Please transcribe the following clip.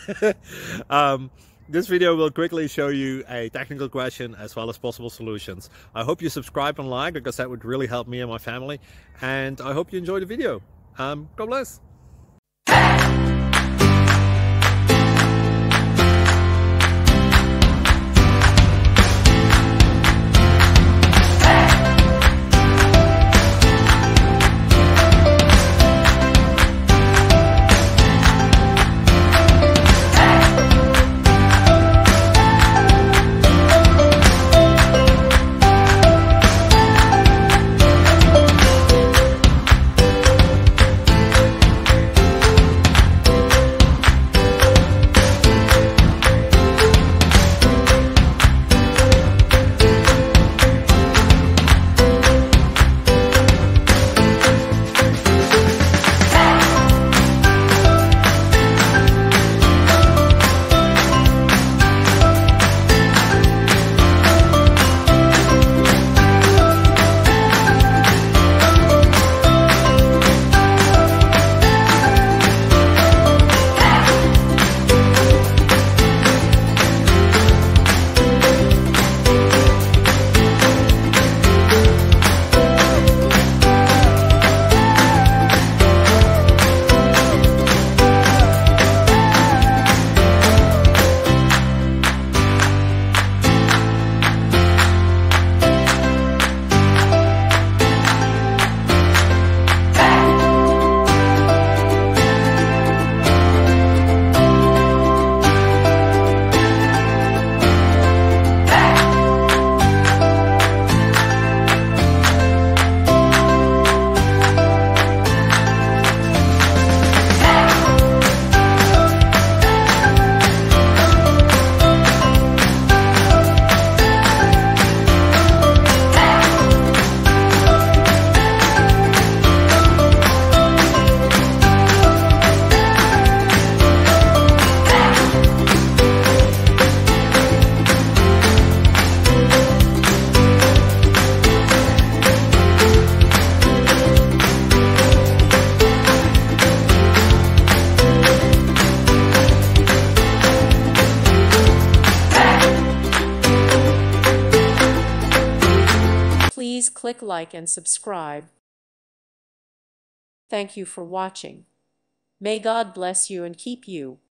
This video will quickly show you a technical question as well as possible solutions. I hope you subscribe and like, because that would really help me and my family. And I hope you enjoy the video. God bless. Please click like and subscribe. Thank you for watching. May God bless you and keep you.